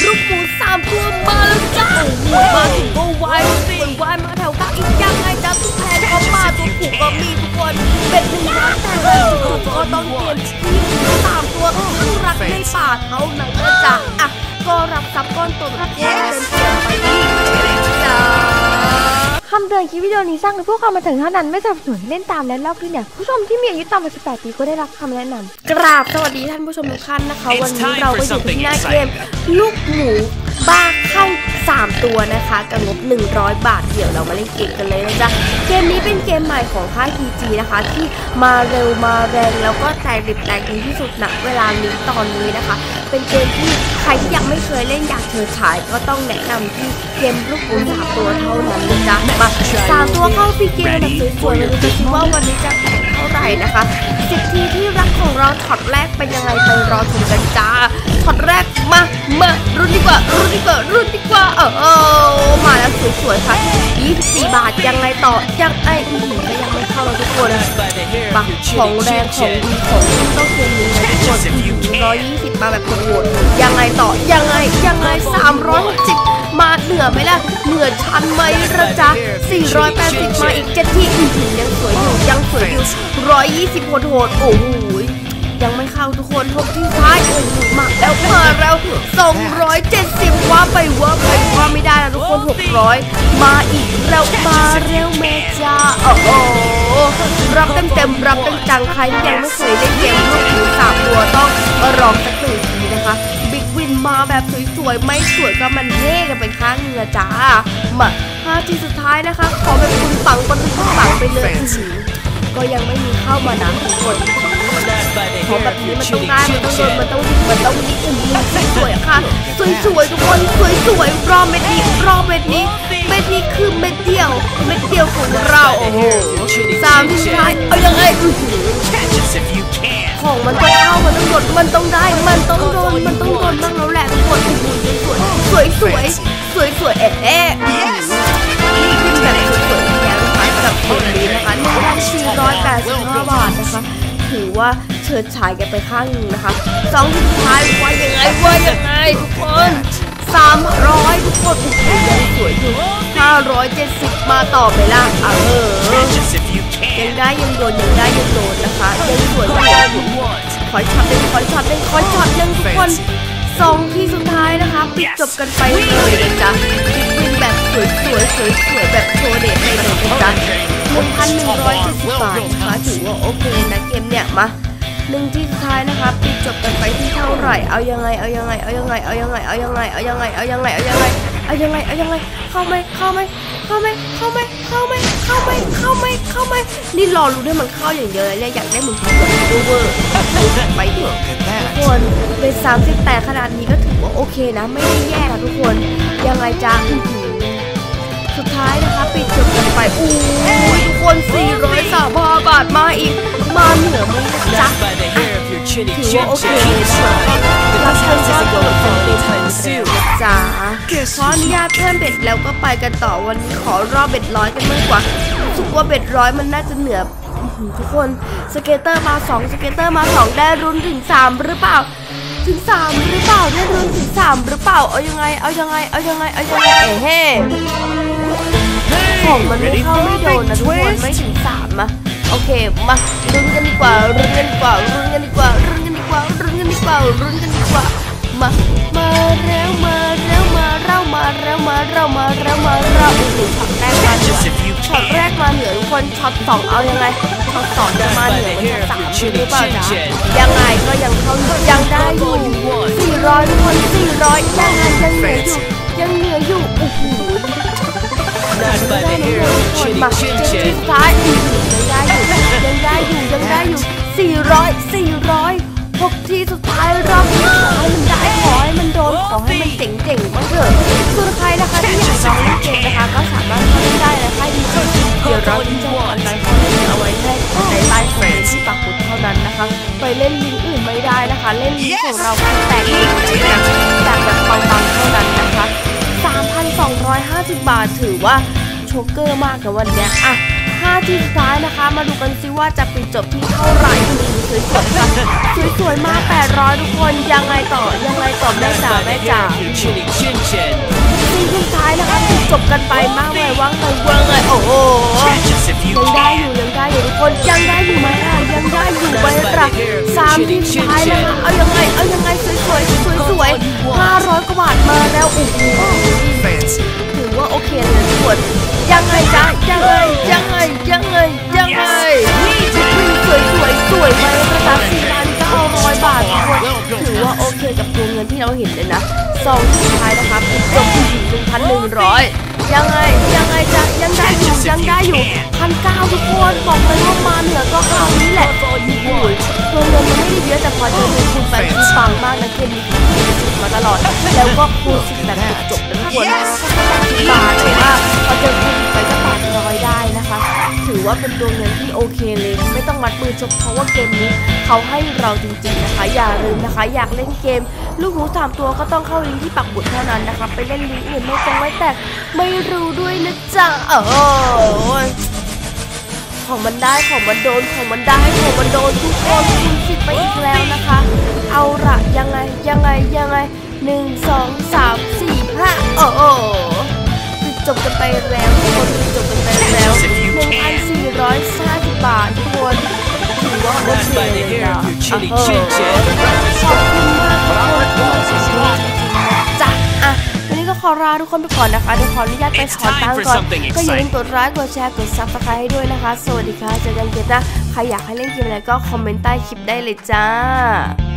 ลูกหมู3 ตัวมาแล้วจ้ามาถึงก็วายมาแถวกลางอีกยังไงจ้าทุกแพนก็มาตัวผูกก็มีทุกคนเป็น100แต่ละตัวก็ต้องเตรียมที่3 ตัวซึ่งรักในป่าเท่านั้นนะจ๊ะอ่ะก็รับทรัพย์ก้อนโตแบบเต็มไปที่จ้าคำเตือนคลิปวิดีโอนี้สร้างโดยผู้เข้ามาถึงเท่านั้นไม่สนับสนุนเล่นตามและเล่าคลิปเนี่ยผู้ชมที่มีอายุต่ำกว่า18 ปีก็ได้รับคำแนะนำกราบสวัสดีท่านผู้ชมทุกท่านนะคะวันนี้เราก็อยู่ที่หน้าเกมลูกหมูบ้าเข้า3 ตัวนะคะกับงบ100 บาทเดี๋ยวเรามาเล่นเกมกันเลยนะจ๊ะเกมนี้เป็นเกมใหม่ของค่าย PG นะคะที่มาเร็วมาแรงแล้วก็แตกดิบแตกดีที่สุดณเวลานี้ตอนนี้นะคะเป็นเกมที่ใครที่ยังไม่เคยเล่นอยากเชิญฉายก็ต้องแนะนำที่เกมลูกหมู3 ตัวเท่านั้นนะจ๊ะมา3 ตัวเข้าพีเกมแบบสวยๆมาดูกันว่าวันนี้จะแข่งเท่าไหร่นะคะ10 ทีที่รักของเราช็อตแรกเป็นยังไงไปรอชมกันจ้าช็อตแรกมารุ่นดีกว่ามาแล้วสวยๆค่ะ24 บาทยังไงต่อยังไม่เข้าแล้วทุกคนบักของแรงของดีของต้องเกมนี้นะทุกคน120มาแบบโหดยังไงต่อยังไง360มาเหนือไหมล่ะเหนือชั้นไหมระจ๊ะ480มาอีก7 ที่ยังสวยอยู่120โหดโอ้โหยังไม่เข้าทุกคน6 ที่ท้ายโอ้โหมาแล้ว270ว่าไปว่าไม่ได้นะทุกคน600มาอีกแล้วมาเร็วแม่จ้าโอ้โหรับเต็มรับจังใครยังไม่เคยเล่นเกมลูกหมู3 ตัวต้องมาลองสัก1 ทีนะคะบิ๊กวินมาแบบสวยๆไม่สวยก็มันเท่กันไปข้างเงือจ้ามา5 ที่สุดท้ายนะคะขอแบบคุณปังไปเลยก็ยังไม่มีเข้ามานะทุกคนเพราะแบบนี้มันต้องได้มันต้องดิสวยค่ะสวยทุกคนสวยรอบเม็ดนี้คือเม็ดเดียวของเราโอ้โห3 ที่สุดท้ายเอายังไงของมันต้องเข้ามันต้องโดนมันต้องได้มันต้องโดนบ้างแล้วแหละทุกคนสวยนี่ขึ้นแบบสวยๆแล้วนะคะกับเกมนี้นะคะ1,485 บาทนะคะถือว่าเฉิดฉายกันไปข้างนึงนะคะ2 ที่สุดท้ายว่ายังไงทุกคน300ทุกคนยังสวยอยู่570มาต่อไปล่ะยังโดนนะคะยังสวยอยู่ขอช็อตนึงทุกคน2 ที่สุดท้ายนะคะปิดจบกันไปเลยนะจ๊ะวินแบบสวยแบบโชว์เด็ดเลยนะจ๊ะ1,170 บาทนะคะถือว่าโอเคนะเกมเนี่ยมา1 ที่สุดท้ายนะคะปิดจบกันไปที่เท่าไหร่เอายังไงเข้าไหมนี่รอรู้ด้วยมันเข้าอย่างเดียวเลยอยากได้มึงดูเวอร์ไปดิทุกคนเป็น38ขนาดนี้ก็ถือว่าโอเคนะไม่ได้แย่นะทุกคนยังไงจ้าสุดท้ายนะคะปิดจบกันไปทุกคน435 บาทมาอีกมาเหนือมึงจ้ะถือว่าโอเคเลยค่ะรับเชิญก็ตัวของเด็กจ้าขออนุญาตเพิ่มเบ็ดแล้วก็ไปกันต่อวันนี้ขอรอบเบ็ด100กันมากกว่ารู้สึกว่าเบ็ด100มันน่าจะเหนือทุกคนสเกตเตอร์มา2ได้รุนถึง3หรือเปล่าได้รุนถึง3หรือเปล่าเอายังไงเฮ้ของมันไม่เข้าไม่โดนนะทุกคนไม่ถึง3อะโอเคมารุนกันดีกว่ามาเร็วมาโอ้โหช็อตแรกมาเหนือทุกคนช็อต2เอายังไงช็อต2จะมาเหนือมันจะ3หรือเปล่าจ๊ะยังไงก็ยังเข้ายังได้อยู่400ทุกคน400ยังเหนืออยู่โอ้โหได้คนมา7 ที่ซ้ายยังได้อยู่400 6 ที่สุดท้ายรอบนี้ขอให้มันโดนขอให้มันเจ๋งบ้างเถอะส่วนใครนะคะที่อยากลองเล่นเกมนะคะก็สามารถเข้าเล่นได้นะค่ายดีเดี๋ยวเราจะออนไลน์เข้าเล่นเอาไว้ให้ในใต้คอมเมนต์ที่ปักหมุดเท่านั้นนะคะไปเล่นลิงก์อื่นไม่ได้นะคะเล่นลิงก์ของเราแตกแบบปังๆเท่านั้นนะคะ 3,250 บาทถือว่าโชเกอร์มากนะวันนี้อ่ะ 5ทีสุดท้ายนะคะมาดูกันซิว่าจะปิดจบที่เท่าไหร่สวยๆค่ะสวยๆมาก800ทุกคนยังไงต่อแม่จ๋าซีสุดท้ายนะคะปิดจบกันไปมากเลยว่างเลยโอ้โหยังได้อยู่ทุกคนยังได้อยู่ไหมล่ะยังได้อยู่ไหมล่ะ3ทีสุดท้ายนะคะเอายังไงสวย500 กว่าบาทมาแล้วโอ้โหถือว่าโอเคเลยทุกคนยังไงจ๊ะยังไงสวยไหมนะคะ4,900 บาททุกคนถือว่าโอเคกับตัวเงินที่เราเห็นเลยนะซองสุดท้ายนะคะปิดจบที่ 1,100ยังไงจ๊ะยังได้อยู่1,900ทุกคนบอกเลยว่ามาเหนือก็คราวนี้แหละตัวเงินมันไม่ได้เยอะแต่พอเจอเงินคุณไปที่ปังมากนะเกมนี้มาตลอดแล้วก็คูณ10แบบจบทุกคนบาทเลยว่าพอเจอคุณไปก็800ได้นะคะถือว่าเป็นตัวเงินที่โอเคเลยไม่ต้องมัดมือชกเพราะว่าเกมนี้เขาให้เราจริงๆนะคะอย่าลืมนะคะอยากเล่นเกมลูกหมู3ตัวก็ต้องเข้าลิงก์ที่ปักหมุดเท่านั้นนะคะไปเล่นลิงก์อื่นไม่แตกไม่รู้ด้วยนะจ๊ะของมันได้ของมันโดนทุกคนคุณคิดไปอีกแล้วนะคะเอาละยังไง1 2 3 4 5ปิดจบกันไปแล้วทุกคน1,450 บาททุกคนถือว่าโอเคเลยนะขอบคุณมากจ้ะวันนี้ก็ขอลาทุกคนไปก่อนนะคะเดี๋ยวขออนุญาตไปถอนตังค์ก่อนก็อย่าลืมกดไลค์กดแชร์กด Subscribe ให้ด้วยนะคะสวัสดีค่ะเจอกันเกมหน้าใครอยากให้เล่นเกมอะไรก็คอมเมนต์ใต้คลิปได้เลยจ้า